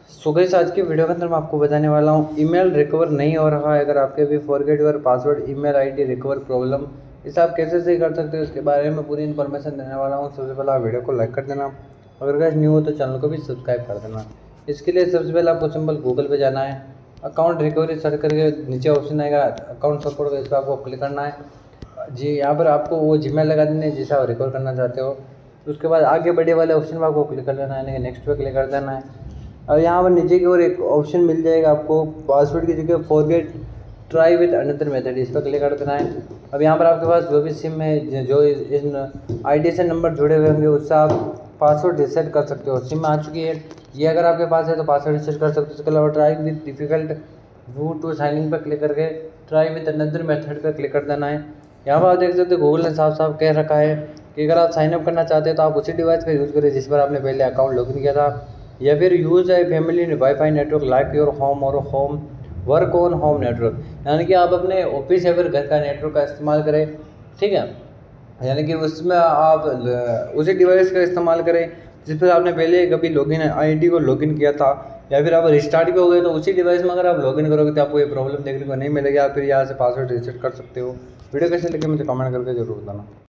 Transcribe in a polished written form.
So guys आज की video के अंदर मैं आपको बताने वाला हूँ ईमेल रिकवर नहीं हो रहा है। अगर आपके भी forget your password email ID recover problem, इसे आप कैसे सही कर सकते हो उसके बारे में पूरी इन्फॉर्मेशन देने वाला हूँ। सबसे पहले आप वीडियो को लाइक कर देना, अगर गाइस न्यू हो तो चैनल को भी सब्सक्राइब कर देना। इसके लिए सबसे पहले आपको सिंपल गूगल पे जाना है, अकाउंट रिकवरी सर्च करके नीचे ऑप्शन आएगा अकाउंट सपोर्ट का, इस पर आपको क्लिक करना है। जी यहाँ पर आपको वो जीमेल लगा देनी है जिसे आप रिकवर करना चाहते हो। उसके बाद आगे बढ़े वाले ऑप्शन पर आपको क्लिक कर लेना है, यानी कि नेक्स्ट पे क्लिक कर देना है। और यहाँ पर नीचे की ओर एक ऑप्शन मिल जाएगा आपको पासवर्ड की जगह forget try with another method, इस पर क्लिक कर देना है। अब यहाँ पर आपके पास जो भी सिम है, जो इन आईडी से नंबर जुड़े हुए होंगे उससे आप पासवर्ड रिसेट कर सकते हो। सिम आ चुकी है ये अगर आपके पास है तो पासवर्ड रिसेट कर सकते हो। इसके अलावा try with difficult way to sign in पर क्लिक करके ट्राई विद अनदर मेथड पर क्लिक कर देना है। यहाँ पर आप देख सकते हो गूगल ने साफ साफ कह रखा है कि अगर आप साइनअप करना चाहते हैं तो आप उसी डिवाइस का यूज़ करें जिस पर आपने पहले अकाउंट लॉगिन किया था, या फिर यूज़ है family WiFi network like your home और home work on home network, यानी कि आप अपने ऑफिस या फिर घर का नेटवर्क का इस्तेमाल करें। ठीक है, यानी कि उसमें आप उसी डिवाइस का इस्तेमाल करें जिस पर आपने पहले कभी लॉगिन आईडी को लॉगिन किया था, या फिर आप रिस्टार्ट भी हो गए तो उसी डिवाइस में अगर आप लॉगिन करोगे तो आपको ये प्रॉब्लम देखने को नहीं मिलेगी। आप फिर यहाँ से पासवर्ड रिसेट कर सकते हो। वीडियो कैसे लगे मुझे कमेंट करके जरूर बताना।